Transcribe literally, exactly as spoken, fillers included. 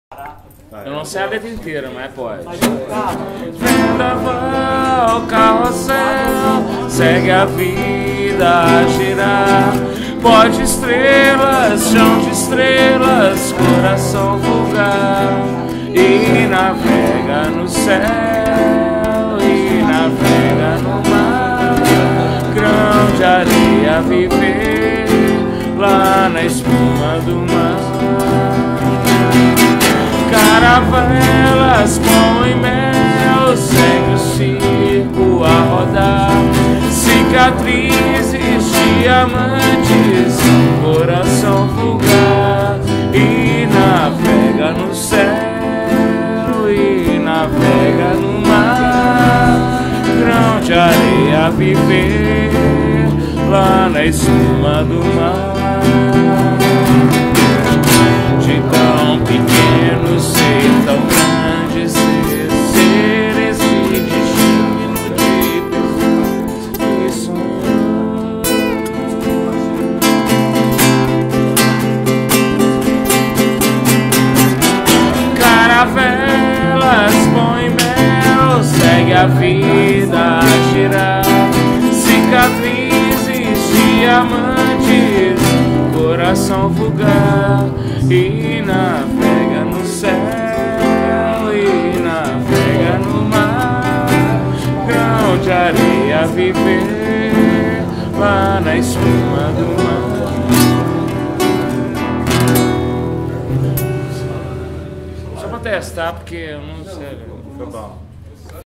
Eu não sei a letra inteira, mas pode. Vendaval, carrossel, segue a vida a girar. Pó de estrelas, chão de estrelas, coração vulgar. E navega no céu, e navega no mar. Grão de areia viver lá na espuma do mar. Caravelas, pão e mel, segue o circo a rodar. Cicatrizes, diamantes, coração vulgar. E navega no céu, e navega no mar. Grão de areia viver lá na espuma do mar. De tão pequeno ser tão grande, ser, ser esse destino de pessoas que sonham. Caravelas, pão e mel, segue a vida a girar. Cicatrizes, diamantes, coração vulgar. E navega no céu, e navega no mar. Grão de areia viver lá na espuma do mar. Só pra testar, porque eu não sei, foi bom.